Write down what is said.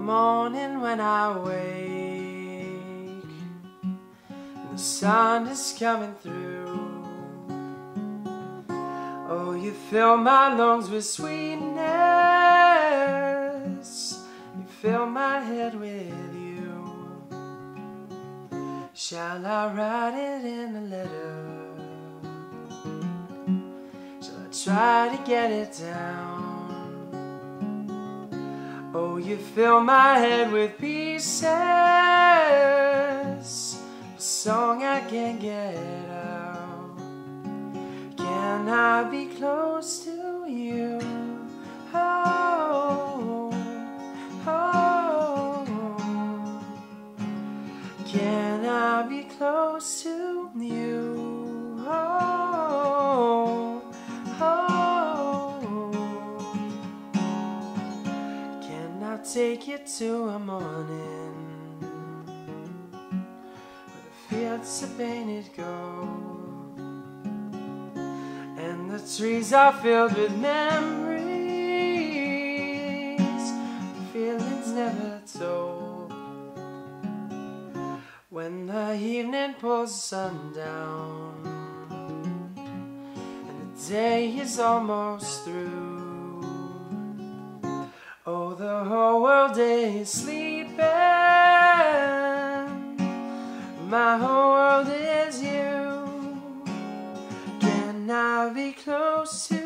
morning when I wake, and the sun is coming through. Oh, you fill my lungs with sweetness, you fill my head with you. Shall I write it in a letter? Shall I try to get it down? Oh, you fill my head with pieces, a song I can't get out. Can I be close to you? Oh, oh. Can I be close to you? Oh, oh. Can I take you to a morning where the fields are painted gold and the trees are filled with memories, feelings never told? When the evening pulls the sun down and the day is almost through, oh, the whole world is sleeping, my whole world is you. Can I be close to